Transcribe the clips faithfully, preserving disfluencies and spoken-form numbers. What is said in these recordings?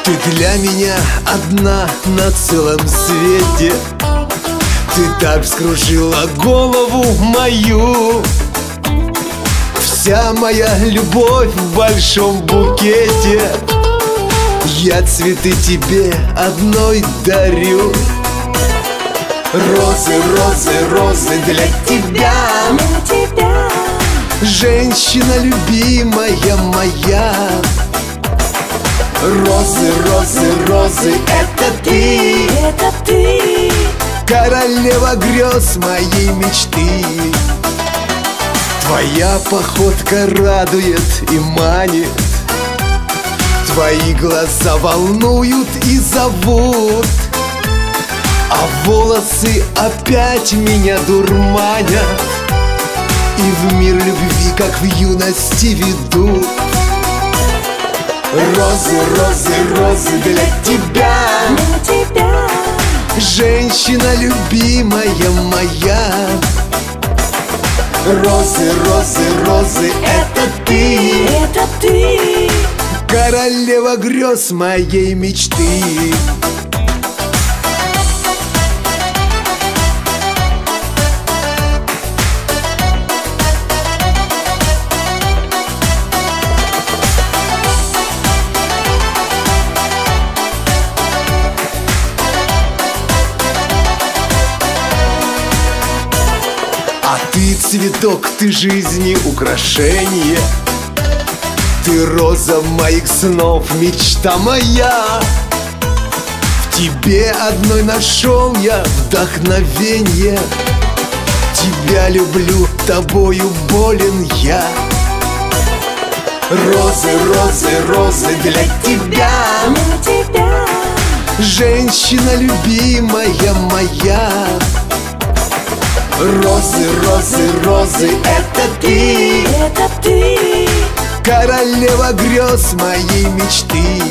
Ты для меня одна на целом свете. Ты так вскружила голову мою. Вся моя любовь в большом букете. Я цветы тебе одной дарю. Розы, розы, розы для тебя, для тебя. Женщина любимая моя. Розы, розы, розы, это ты, Это ты, королева грез моей мечты. Твоя походка радует и манит. Твои глаза волнуют и зовут. А волосы опять меня дурманят и в мир любви, как в юности, ведут. Розы, розы, розы для тебя, для тебя. женщина любимая моя. Розы, розы, розы, это ты, Это ты, королева грез моей мечты. А ты цветок, ты жизни украшение. Ты роза моих снов, мечта моя. В тебе одной нашел я вдохновенье. Тебя люблю, тобою болен я. Розы, розы, розы для тебя, для тебя. женщина любимая моя. Розы, розы, розы, это ты, Это ты, королева грез моей мечты.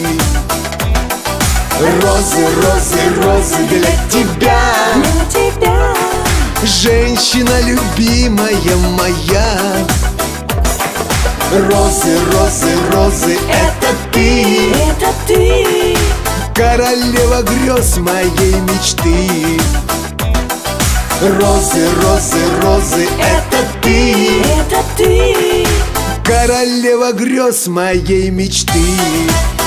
Розы, розы, розы для тебя, для тебя. женщина любимая моя. Розы, розы, розы, это ты, Это ты, королева грез моей мечты. Розы, розы, розы, это ты, Это ты, королева грез моей мечты.